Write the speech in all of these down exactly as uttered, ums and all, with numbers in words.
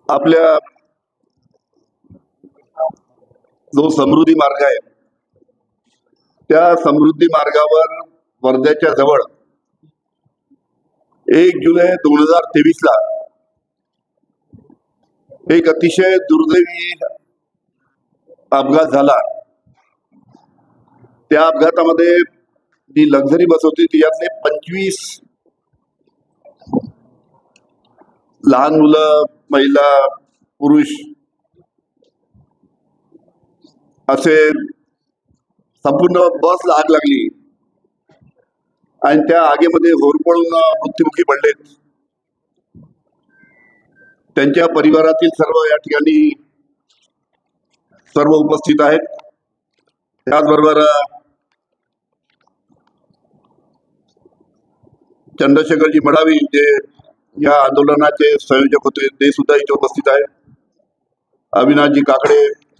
आपल्या जो समृद्धी मार्ग आहे त्या समृद्धी मार्गावर वर्ध्याच्या जवळ एक जुलै दोन हजार तेवीस ला एक अतिशय दुर्दैवी अपघात झाला। त्या अपघातामध्ये जी लक्झरी बस होती त्यातले पंचवीस लहान मुलं, महिला, पुरुष असे संपूर्ण बसला आग लागली आणि त्या आगीमध्ये होरपळून मृत्युमुखी पडले। त्यांच्या परिवारातील सर्व या ठिकाणी सर्व उपस्थित आहेत। त्याचबरोबर चंद्रशेखरजी मडावी जे या आंदोलनाचे संयोजक होते ते सुद्धा इथे उपस्थित आहेत। अविनाशजी काकडे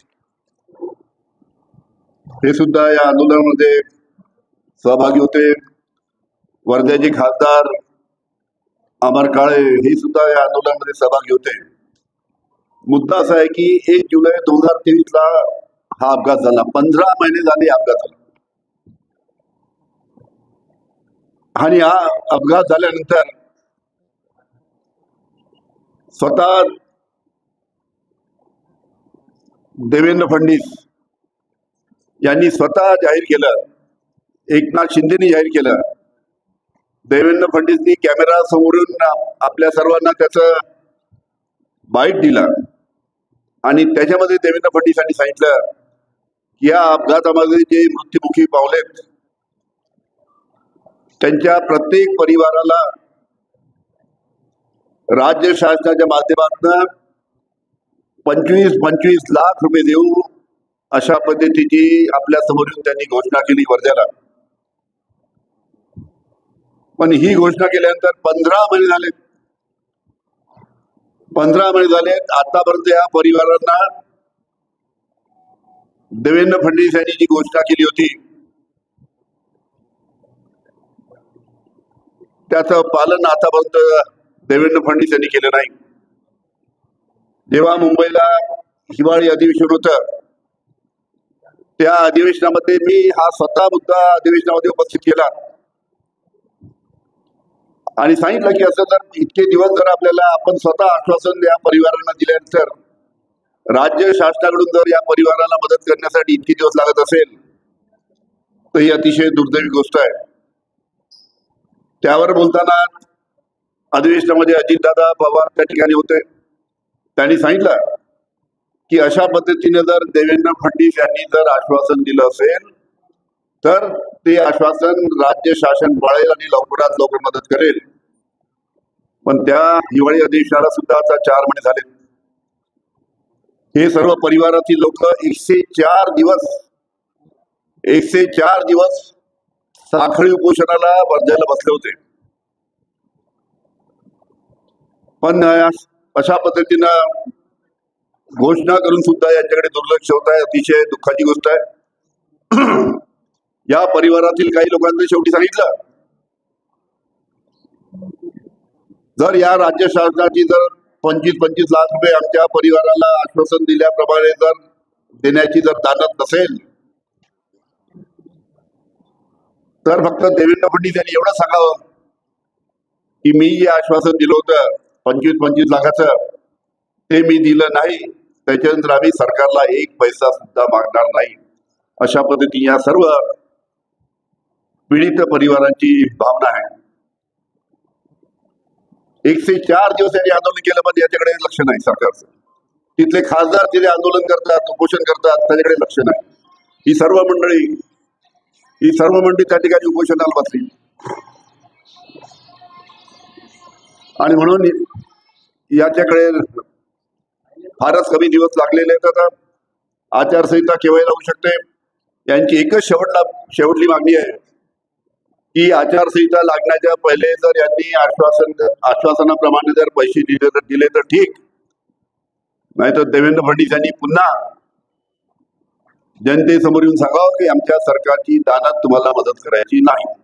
हे सुद्धा या आंदोलनामध्ये सहभागी होते। वर्ध्याचे खासदार अमर काळे हे सुद्धा या आंदोलनामध्ये सहभागी होते। मुद्दा असा आहे की एक जुलै दोन हजार तेवीस ला हा अपघात झाला। पंधरा महिने झाले अपघात झाला आणि हा अपघात झाल्यानंतर स्वतः देवेंद्र फडणवीस यांनी स्वतः जाहीर केलं, एकनाथ शिंदेनी जाहीर केलं। देवेंद्र फडणवीसनी कॅमेरा समोरून आपल्या सर्वांना त्याचं बाईट दिला आणि त्याच्यामध्ये देवेंद्र फडणवीस यांनी सांगितलं की या अपघातामध्ये जे मृत्युमुखी पावलेत त्यांच्या प्रत्येक परिवाराला राज्य शासनाच्या माध्यमातून पंचवीस पंचवीस लाख रुपये देऊ अशा पद्धतीची आपल्या समोरून त्यांनी घोषणा केली वर्ध्याला। पण ही घोषणा केल्यानंतर पंधरा महिने झाले पंधरा महिने झाले आतापर्यंत या परिवारांना देवेंद्र फडणवीस यांनी जी घोषणा केली होती त्याचं पालन आतापर्यंत देवेंद्र फडणवीस यांनी केलं नाही। जेव्हा मुंबईला हिवाळी अधिवेशन होतं त्या अधिवेशनामध्ये मी हा स्वतः मुद्दा अधिवेशनामध्ये उपस्थित केला आणि सांगितलं की असं जर इतके दिवस जर आपल्याला आपण स्वतः आश्वासन या परिवारांना दिल्यानंतर राज्य शासनाकडून जर या परिवाराला मदत करण्यासाठी इतके दिवस लागत असेल तर ही अतिशय दुर्दैवी गोष्ट आहे। त्यावर बोलताना अधिवेशनामध्ये अजितदादा पवार त्या ठिकाणी होते। त्यांनी सांगितलं की अशा पद्धतीने जर देवेंद्र फडणवीस यांनी जर आश्वासन दिलं असेल तर ते आश्वासन राज्य शासन पाळेल आणि लवकरात लवकर मदत करेल। पण त्या हिवाळी अधिवेशनाला सुद्धा आता चार महिने झाले। हे सर्व परिवारातील लोक एकशे चार दिवस एकशे चार दिवस साखळी उपोषणाला वर्ध्याला बसले होते। पण अशा पद्धतीनं घोषणा करून सुद्धा यांच्याकडे दुर्लक्ष होत आहे। अतिशय दुःखाची गोष्ट आहे। या परिवारातील काही लोकांनी शेवटी सांगितलं जर या राज्य शासनाची जर पंचवीस पंचवीस लाख रुपये आमच्या परिवाराला आश्वासन दिल्याप्रमाणे जर देण्याची जर दानत नसेल तर फक्त देवेंद्र फडणवीस यांनी एवढं सांगावं की मी जे आश्वासन दिलं होतं पंचवीस पंचवीस लाखाचं ते मी दिलं नाही, त्याच्यानंतर आम्ही सरकारला एक पैसा सुद्धा मागणार नाही। अशा पद्धतीने या सर्व पीडित परिवारांची भावना आहे। एकशे चार दिवस यांनी आंदोलन केलं पण याच्याकडे लक्ष नाही सरकारचं। तिथले खासदार तिथे आंदोलन करतात, उपोषण करतात, त्याच्याकडे लक्ष नाही। ही सर्व मंडळी ही सर्व मंडळी त्या ठिकाणी उपोषणाला बसली आणि म्हणून याच्याकडे फारच कमी दिवस लागलेले आहेत। आता आचारसंहिता केव्हा लागू शकते यांची एकच शेवटला शेवटली मागणी आहे की आचारसंहिता लागण्याच्या पहिले जर यांनी आश्वासन आश्वासनाप्रमाणे जर पैसे दिले तर दिले तर ठीक, नाहीतर देवेंद्र फडणवीस यांनी पुन्हा जनतेसमोर येऊन सांगावं की आमच्या सरकारची दानात तुम्हाला मदत करायची नाही।